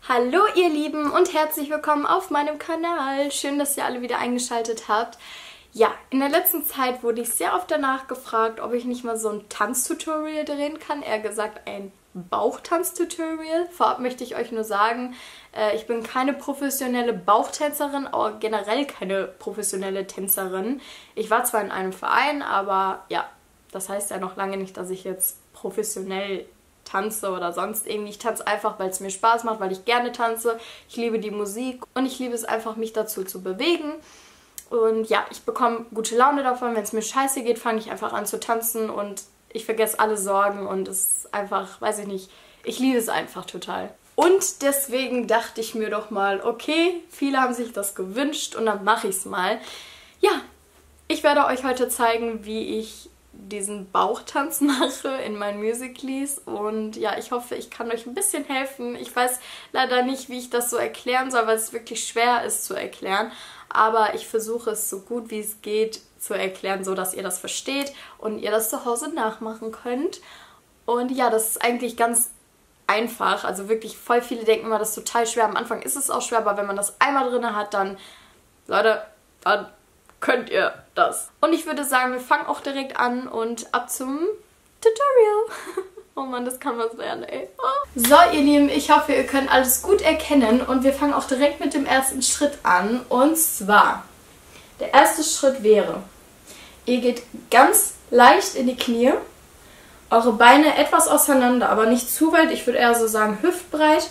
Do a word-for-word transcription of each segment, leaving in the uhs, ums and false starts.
Hallo ihr Lieben und herzlich willkommen auf meinem Kanal. Schön, dass ihr alle wieder eingeschaltet habt. Ja, in der letzten Zeit wurde ich sehr oft danach gefragt, ob ich nicht mal so ein Tanztutorial drehen kann. Eher gesagt ein Bauchtanztutorial. Vorab möchte ich euch nur sagen, äh, ich bin keine professionelle Bauchtänzerin, aber generell keine professionelle Tänzerin. Ich war zwar in einem Verein, aber ja, das heißt ja noch lange nicht, dass ich jetzt professionell tanze oder sonst irgendwie. Ich tanze einfach, weil es mir Spaß macht, weil ich gerne tanze. Ich liebe die Musik und ich liebe es einfach, mich dazu zu bewegen. Und ja, ich bekomme gute Laune davon. Wenn es mir scheiße geht, fange ich einfach an zu tanzen und ich vergesse alle Sorgen und es ist einfach, weiß ich nicht, ich liebe es einfach total. Und deswegen dachte ich mir doch mal, okay, viele haben sich das gewünscht und dann mache ich es mal. Ja, ich werde euch heute zeigen, wie ich diesen Bauchtanz mache in meinen Musicallys und ja, ich hoffe, ich kann euch ein bisschen helfen. Ich weiß leider nicht, wie ich das so erklären soll, weil es wirklich schwer ist zu erklären, aber ich versuche es so gut wie es geht zu erklären, so dass ihr das versteht und ihr das zu Hause nachmachen könnt. Und ja, das ist eigentlich ganz einfach, also wirklich voll viele denken immer, das ist total schwer. Am Anfang ist es auch schwer, aber wenn man das einmal drin hat, dann, Leute, dann könnt ihr das. Und ich würde sagen, wir fangen auch direkt an und ab zum Tutorial. Oh Mann, das kann was werden, ey. Oh. So, ihr Lieben, ich hoffe, ihr könnt alles gut erkennen und wir fangen auch direkt mit dem ersten Schritt an. Und zwar, der erste Schritt wäre, ihr geht ganz leicht in die Knie, eure Beine etwas auseinander, aber nicht zu weit, ich würde eher so sagen hüftbreit.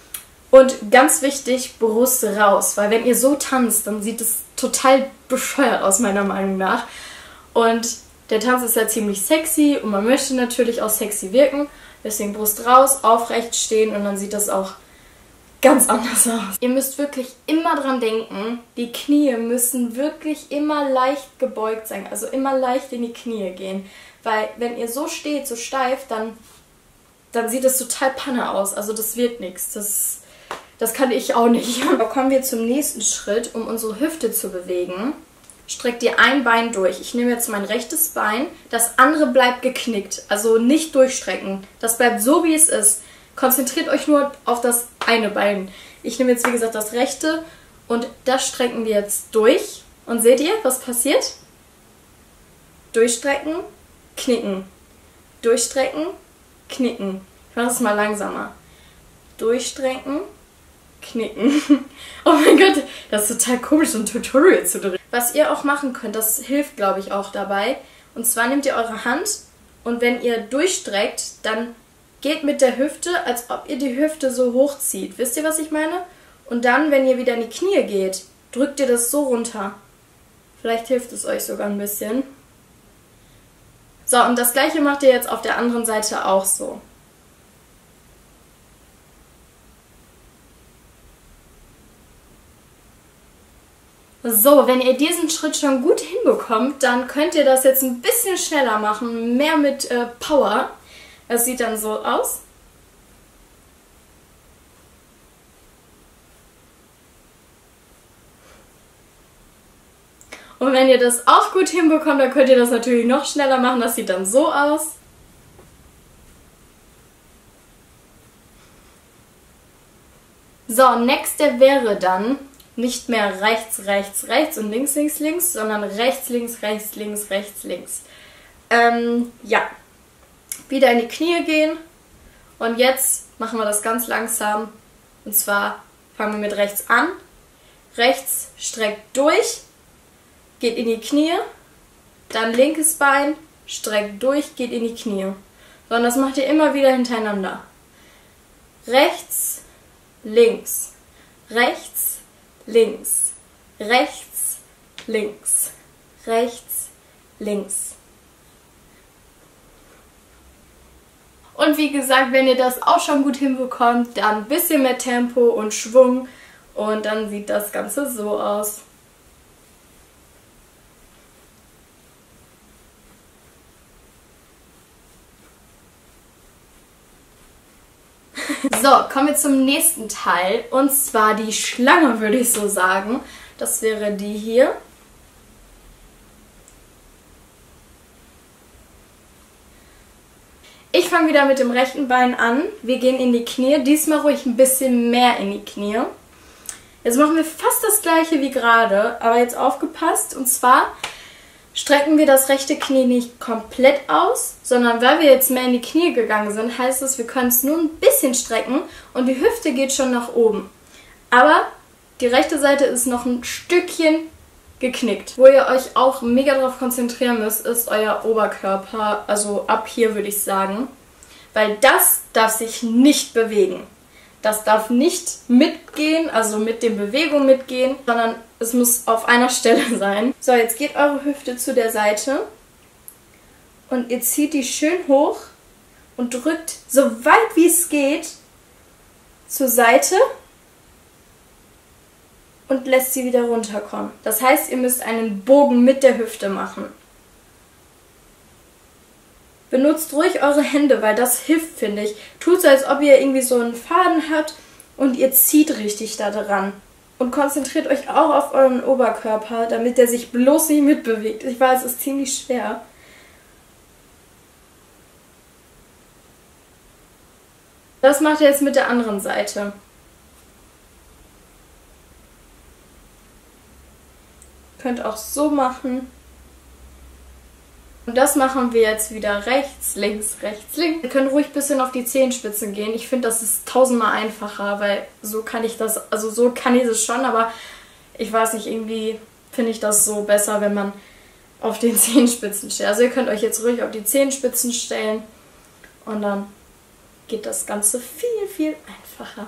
Und ganz wichtig, Brust raus, weil wenn ihr so tanzt, dann sieht es total bescheuert aus, meiner Meinung nach. Und der Tanz ist ja ziemlich sexy und man möchte natürlich auch sexy wirken. Deswegen Brust raus, aufrecht stehen und dann sieht das auch ganz anders aus. Ihr müsst wirklich immer dran denken, die Knie müssen wirklich immer leicht gebeugt sein, also immer leicht in die Knie gehen. Weil wenn ihr so steht, so steif, dann, dann sieht es total Panne aus, also das wird nichts. Das Das kann ich auch nicht. Aber kommen wir zum nächsten Schritt, um unsere Hüfte zu bewegen. Streckt ihr ein Bein durch. Ich nehme jetzt mein rechtes Bein. Das andere bleibt geknickt. Also nicht durchstrecken. Das bleibt so, wie es ist. Konzentriert euch nur auf das eine Bein. Ich nehme jetzt, wie gesagt, das rechte. Und das strecken wir jetzt durch. Und seht ihr, was passiert? Durchstrecken, knicken. Durchstrecken, knicken. Ich mache das mal langsamer. Durchstrecken, knicken. Oh mein Gott, das ist total komisch, so ein Tutorial zu drehen. Was ihr auch machen könnt, das hilft, glaube ich, auch dabei. Und zwar nehmt ihr eure Hand und wenn ihr durchstreckt, dann geht mit der Hüfte, als ob ihr die Hüfte so hochzieht. Wisst ihr, was ich meine? Und dann, wenn ihr wieder in die Knie geht, drückt ihr das so runter. Vielleicht hilft es euch sogar ein bisschen. So, und das gleiche macht ihr jetzt auf der anderen Seite auch so. So, wenn ihr diesen Schritt schon gut hinbekommt, dann könnt ihr das jetzt ein bisschen schneller machen, mehr mit äh, Power. Das sieht dann so aus. Und wenn ihr das auch gut hinbekommt, dann könnt ihr das natürlich noch schneller machen. Das sieht dann so aus. So, nächste wäre dann nicht mehr rechts, rechts, rechts und links, links, links, sondern rechts, links, rechts, links, rechts, links. Ähm, ja. Wieder in die Knie gehen. Und jetzt machen wir das ganz langsam. Und zwar fangen wir mit rechts an. Rechts streckt durch, geht in die Knie. Dann linkes Bein, streckt durch, geht in die Knie. So, und das macht ihr immer wieder hintereinander. Rechts, links, rechts, links, rechts, links, rechts, links. Und wie gesagt, wenn ihr das auch schon gut hinbekommt, dann ein bisschen mehr Tempo und Schwung und dann sieht das Ganze so aus. So, kommen wir zum nächsten Teil und zwar die Schlange, würde ich so sagen. Das wäre die hier. Ich Ich fange wieder mit dem rechten Bein an. Wir gehen in die Knie. Diesmal ruhig ein bisschen mehr in die Knie. Jetzt machen wir fast das gleiche wie gerade, aber jetzt aufgepasst. Und zwar strecken wir das rechte Knie nicht komplett aus, sondern weil wir jetzt mehr in die Knie gegangen sind, heißt es, wir können es nur ein bisschen strecken und die Hüfte geht schon nach oben. Aber die rechte Seite ist noch ein Stückchen geknickt. Wo ihr euch auch mega darauf konzentrieren müsst, ist euer Oberkörper, also ab hier würde ich sagen, weil das darf sich nicht bewegen. Das darf nicht mitgehen, also mit den Bewegungen mitgehen, sondern es muss auf einer Stelle sein. So, jetzt geht eure Hüfte zu der Seite und ihr zieht die schön hoch und drückt so weit wie es geht zur Seite und lässt sie wieder runterkommen. Das heißt, ihr müsst einen Bogen mit der Hüfte machen. Benutzt ruhig eure Hände, weil das hilft, finde ich. Tut so, als ob ihr irgendwie so einen Faden habt und ihr zieht richtig da dran. Und konzentriert euch auch auf euren Oberkörper, damit der sich bloß nicht mitbewegt. Ich weiß, es ist ziemlich schwer. Das macht ihr jetzt mit der anderen Seite. Könnt auch so machen. Und das machen wir jetzt wieder rechts, links, rechts, links. Ihr könnt ruhig ein bisschen auf die Zehenspitzen gehen. Ich finde, das ist tausendmal einfacher, weil so kann ich das, also so kann ich es schon, aber ich weiß nicht, irgendwie finde ich das so besser, wenn man auf den Zehenspitzen steht. Also ihr könnt euch jetzt ruhig auf die Zehenspitzen stellen und dann geht das Ganze viel, viel einfacher.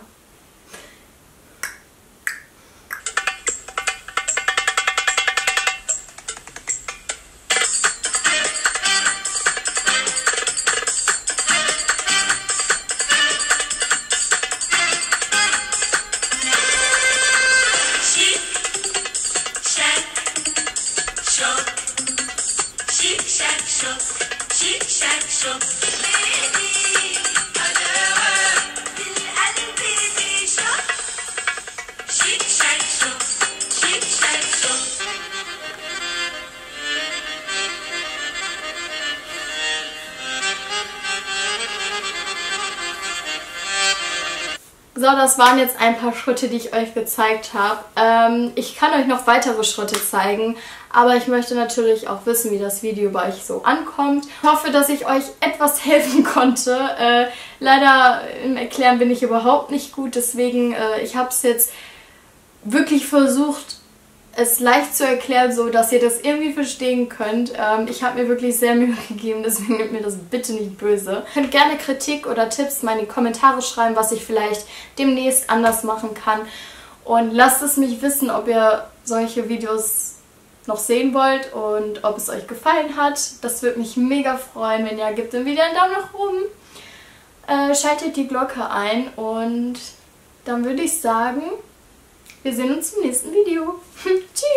So, das waren jetzt ein paar Schritte, die ich euch gezeigt habe. Ähm, ich kann euch noch weitere Schritte zeigen, aber ich möchte natürlich auch wissen, wie das Video bei euch so ankommt. Ich hoffe, dass ich euch etwas helfen konnte. Äh, leider im Erklären bin ich überhaupt nicht gut, deswegen äh, ich habe es jetzt wirklich versucht, es leicht zu erklären, so dass ihr das irgendwie verstehen könnt. Ähm, ich habe mir wirklich sehr Mühe gegeben, deswegen nehmt mir das bitte nicht böse. Ihr könnt gerne Kritik oder Tipps mal in die Kommentare schreiben, was ich vielleicht demnächst anders machen kann. Und lasst es mich wissen, ob ihr solche Videos noch sehen wollt und ob es euch gefallen hat. Das würde mich mega freuen, wenn ihr gebt dem Video einen Daumen nach oben. Äh, schaltet die Glocke ein und dann würde ich sagen, wir sehen uns im nächsten Video. Tschüss!